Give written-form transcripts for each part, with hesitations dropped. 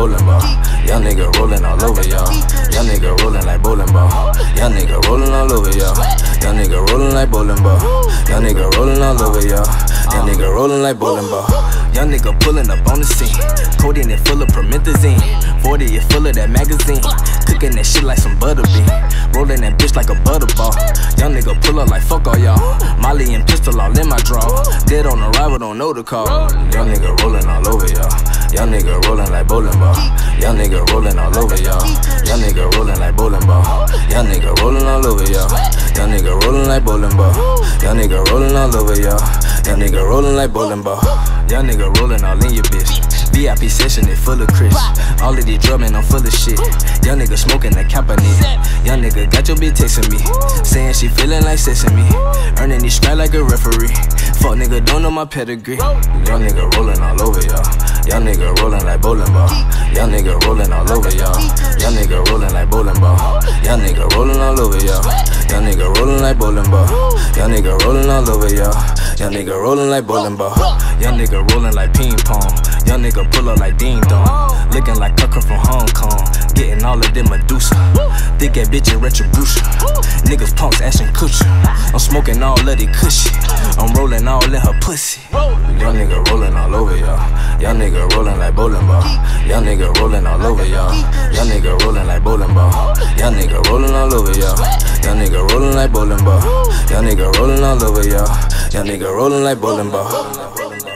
bowling ball. Young nigga rolling all over y'all. Young nigga rolling like bowling ball. Young nigga rolling all over y'all. Young nigga rolling like bowling ball. Young nigga rolling all over y'all. Young nigga rolling like bowling ball. Young nigga pulling up on the scene. Codeine it full of promethazine. 40 it full of that magazine. Cooking that shit like some butter bean. Rolling that bitch like a butterball. Young nigga pull up like fuck all y'all. Molly and pistol all in my draw. Dead on arrival, don't know the call. Young nigga rolling all over y'all. Young nigga rolling like bowling ball. Young nigga rolling all over y'all. Young nigga rolling like bowling ball. Young nigga rolling all over y'all. Young nigga rolling like bowling ball. Young nigga rolling all over y'all. Young nigga rolling like bowling ball. Young nigga rolling all in your bitch. VIP session, it full of Chris. All of these drumming, I'm full of shit. Young nigga smoking the Kaepernick. Young nigga got your bitch texting me, saying she feeling like sesame. Earning these stripes like a referee. Fuck nigga, don't know my pedigree. Young nigga rolling all over y'all. Young nigga rolling like bowling ball. Young nigga rolling all over y'all. Young nigga rolling like bowling ball. Young nigga rolling all over y'all. Young nigga rolling like bowling ball. Young nigga rolling all over y'all. Young nigga rolling like bowling ball. Young nigga rolling like ping pong. Young nigga pull up like ding dong. Looking like Tucker from Hong Kong. Getting all of them Medusa. Thick that bitch in retribution. Niggas punks Ashton Kutcher. I'm smoking all of the cushy. I'm rolling all in her pussy. Young nigga rolling all over y'all. Young nigga rolling like bowling ball. Young nigga rolling all over y'all. Young nigga rolling like bowling ball. Young nigga rolling all over y'all. Young nigga rolling like bowling ball. Young nigga rolling all over y'all. Young nigga rolling like bowling ball.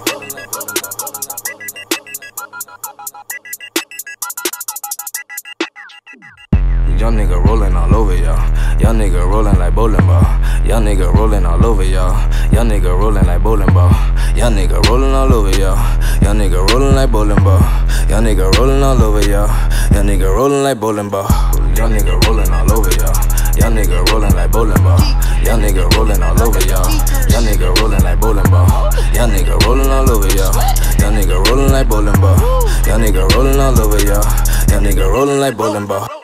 Young nigga rolling all over y'all. Young nigga rolling like bowling ball. Young nigga rolling all over y'all. Young nigga rolling like bowling ball. Young nigga rolling all over y'all. Young nigga rolling like bowling ball. Young nigga rolling all over y'all. Young nigga rolling like bowling ball. Young nigga rolling all over y'all. Young nigga rolling like bowling ball. Young nigga rolling all over y'all. Young nigga rolling like bowling ball. Young nigga rolling all over y'all. Young nigga rolling like bowling ball. Young nigga rolling all over y'all. Young nigga rolling like bowling ball.